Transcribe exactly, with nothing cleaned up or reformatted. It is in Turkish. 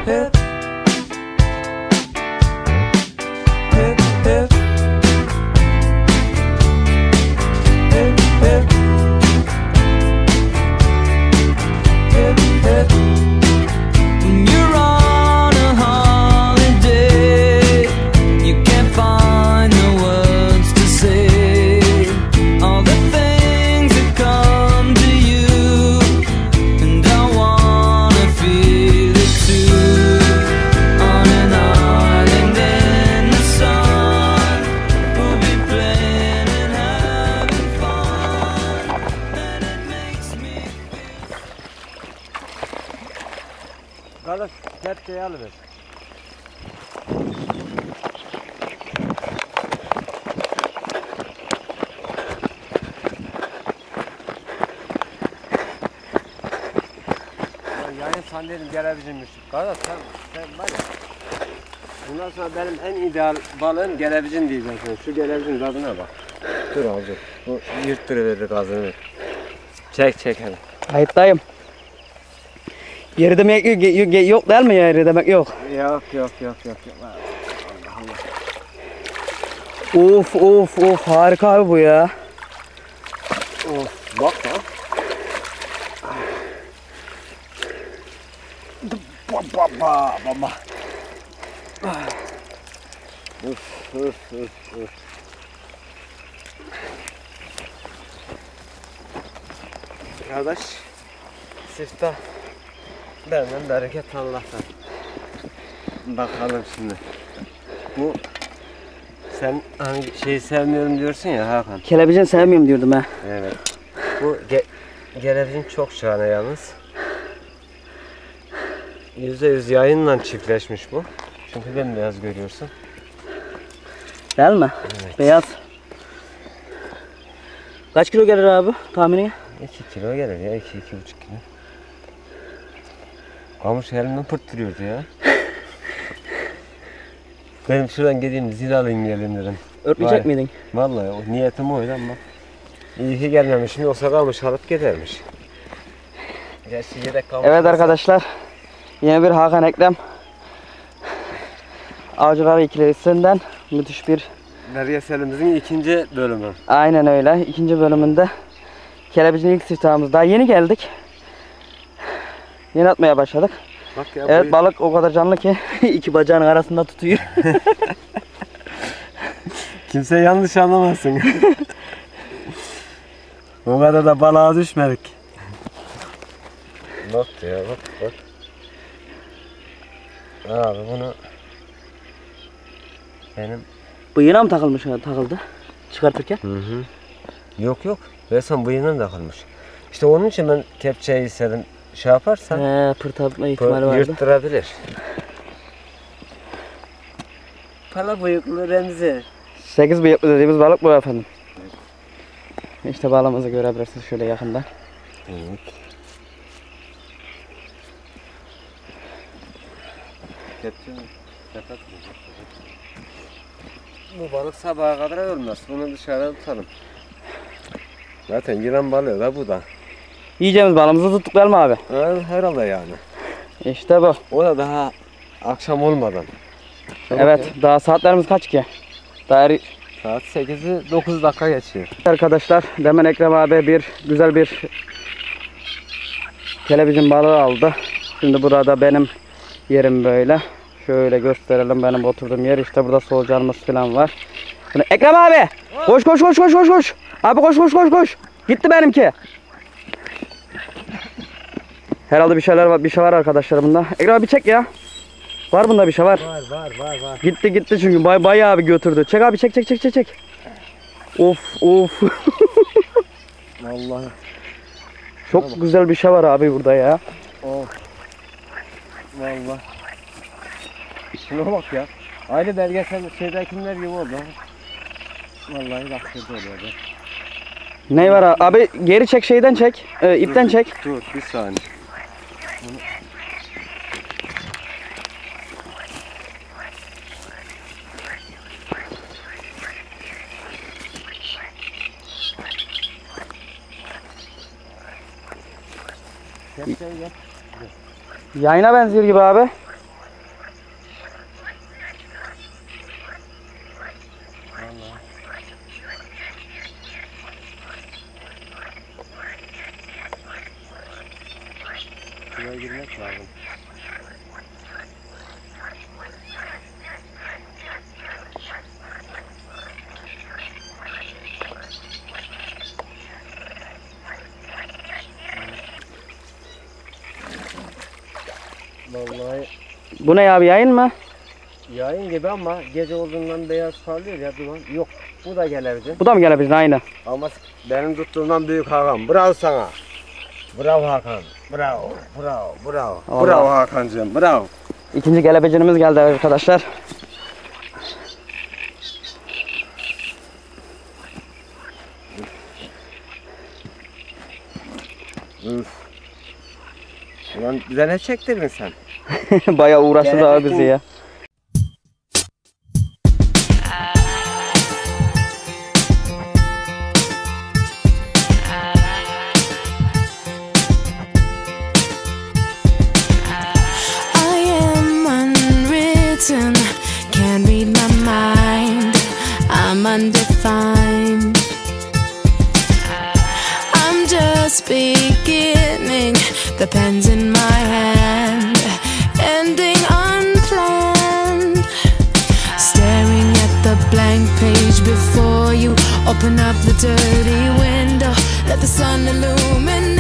hip. Hip, hip. Hip, hip. Hip, hip. When you're on a holiday, you can't find the words to say all the things that come to you, and I wanna feel it too. On an island in the sun, we'll be playing and having fun, and it makes me feel. Kardeş kepçeyi alıver. Yayın sandalyenin gelebilirmiş. Kardeş sen, sen var ya. Bundan sonra benim en ideal balığım gelebicin diyeceksin. Şu gelebicin tadına bak. Dur abi. Bu yırttırıverir gazını. Çek çek hadi. Kayıttayım. Yeri demek yok, yok değil mi yeri demek yok. Yok yok yok yok. yok. Of of of harika abi bu ya. Of bak lan. Baba baba baba. Uf uf uf uf. Kardeş, siftah benden bereket Allah'tan. Bakalım şimdi. Bu sen hani şeyi sevmiyorum diyorsun ya Hakan. Kelebicini sevmiyorum diyordum ha. Evet. Bu ge gelebicin çok şahane yalnız. Yüzde yüz yayınla çiftleşmiş bu. Çünkü bembeyaz görüyorsun. Değil mi? Evet. Beyaz. Kaç kilo gelir abi tahmini? iki kilo gelir ya, iki iki buçuk kilo. Kamış elimden pırttırıyordu ya. Benim şuradan gideyim zil alayım gelin dedim. Örtmeyecek Vay. miydin? Vallahi o niyetim oydu ama iyi ki gelmemişim, yoksa kamış alıp gidermiş. Gerçi yedek kamış. Evet arkadaşlar. Yine bir Hakan Ekrem Avcılar ikilisinden müthiş bir, Belgeselimizin ikinci bölümü. aynen öyle, ikinci bölümünde kelebicin ilk siftahımız. Daha yeni geldik. Yeni atmaya başladık. Bak ya, Evet bu- balık o kadar canlı ki iki bacağının arasında tutuyor. Kimse yanlış anlamasın. O kadar da balığa düşmedik. Bak ya bak bak. Abi bunu benim Bıyığına mı takılmış takıldı çıkartırken? hı hı. Yok yok. Resmen bıyığından takılmış. İşte onun için ben kepçeyi istedim. Şey yaparsan He, pırt atma ihtimali bu vardı. yırttırabilir. Pala bıyıklı Remzi. sekiz bıyıklı dediğimiz balık bu efendim. İşte balığımızı görebilirsiniz şöyle yakından. Evet. Kepçe mi? Sepet mi? Bu balık sabaha kadar ölmez. Bunu dışarıda tutalım. Zaten yılan balığı da bu da. Yiyeceğimiz balığımızı tuttuk değil mi abi? Ha, herhalde yani. İşte bu. O da daha akşam olmadan. Çabuk Evet, ya. daha saatlerimiz kaç ki? Daha Saat sekizi dokuz dakika geçiyor. arkadaşlar, demin Ekrem abi bir güzel bir kelebicin balığı aldı. Şimdi burada benim yerim böyle. Şöyle gösterelim benim oturduğum yer. İşte burada solucanımız falan var. Şimdi Ekrem abi! Koş koş koş koş koş koş! Abi koş koş koş koş! Gitti benimki. Herhalde bir şeyler var, bir şey var arkadaşlar bunda. Ekrem abi çek ya. Var bunda bir şey var. Var var var var. Gitti gitti çünkü bay bayağı abi götürdü. Çek abi çek çek çek çek çek. Of of. Vallahi. Çok güzel bir şey var abi burada ya. Of. Vallahi. Şuna bak ya. Aynı belgesel şeydekiler gibi oldu. Vallahi bak şurada oluyor. Ne var abi? Abi geri çek şeyden çek. Ee, ipten çek. Dur bir saniye. Bunu... Yayına benziyor gibi abi. Şuraya girmek lazım. Vallahi Bu ne abi, yayın mı? yayın gibi ama gece olduğundan beyaz parlıyor ya duman. Yok, bu da gelebilir. Bu da mı gelebilir? Aynı. Ama benim tuttuğumdan büyük Hakan. Bravo sana. Bravo Hakan. Bravo. Bravo. Bravo. Vallahi. Bravo Hakan'cığım. Bravo. İkinci gelebecinimiz geldi arkadaşlar. Üf. Ulan bize ne çektirdin sen? Bayağı uğraştı abi bizi ya. Can't read my mind, I'm undefined. I'm just beginning, the pen's in my hand, ending unplanned. Staring at the blank page before you, open up the dirty window, let the sun illuminate.